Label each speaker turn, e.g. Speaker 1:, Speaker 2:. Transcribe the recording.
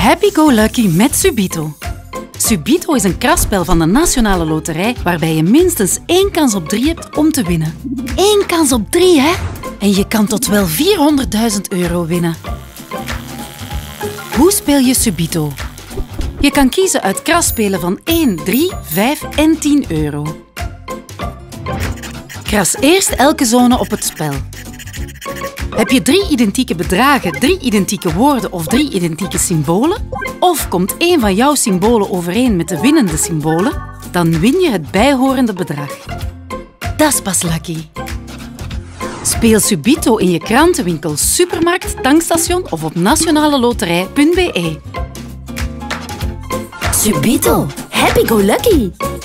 Speaker 1: Happy Go Lucky met Subito. Subito is een kraspel van de Nationale Loterij waarbij je minstens 1 kans op 3 hebt om te winnen. 1 kans op 3, hè? En je kan tot wel €400.000 winnen. Hoe speel je Subito? Je kan kiezen uit krasspelen van 1, 3, 5 en €10. Kras eerst elke zone op het spel. Heb je 3 identieke bedragen, 3 identieke woorden of 3 identieke symbolen? Of komt één van jouw symbolen overeen met de winnende symbolen? Dan win je het bijhorende bedrag. Dat is pas lucky. Speel Subito in je krantenwinkel, supermarkt, tankstation of op nationaleloterij.be.
Speaker 2: Subito, happy go lucky!